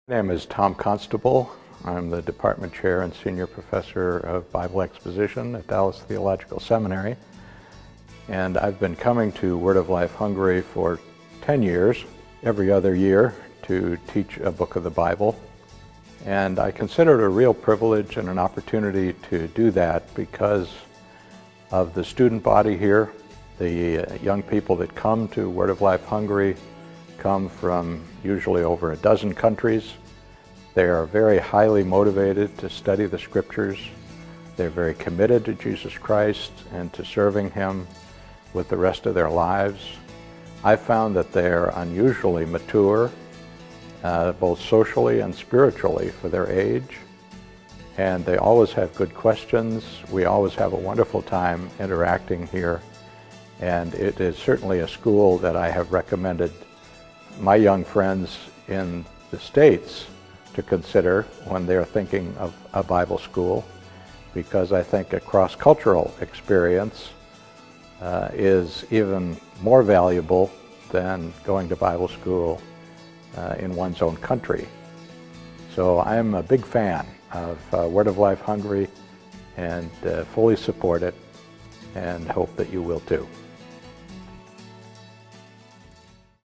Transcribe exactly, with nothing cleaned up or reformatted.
My name is Tom Constable. I'm the Department Chair and Senior Professor of Bible Exposition at Dallas Theological Seminary. And I've been coming to Word of Life Hungary for ten years, every other year, to teach a book of the Bible. And I consider it a real privilege and an opportunity to do that because of the student body here. The young people that come to Word of Life Hungary come from usually over a dozen countries. They are very highly motivated to study the Scriptures. They're very committed to Jesus Christ and to serving Him with the rest of their lives. I found that they're unusually mature, uh, both socially and spiritually for their age. And they always have good questions. We always have a wonderful time interacting here. And it is certainly a school that I have recommended my young friends in the States to consider when they're thinking of a Bible school, because I think a cross-cultural experience uh, is even more valuable than going to Bible school uh, in one's own country. So I'm a big fan of uh, Word of Life Hungary and uh, fully support it and hope that you will too.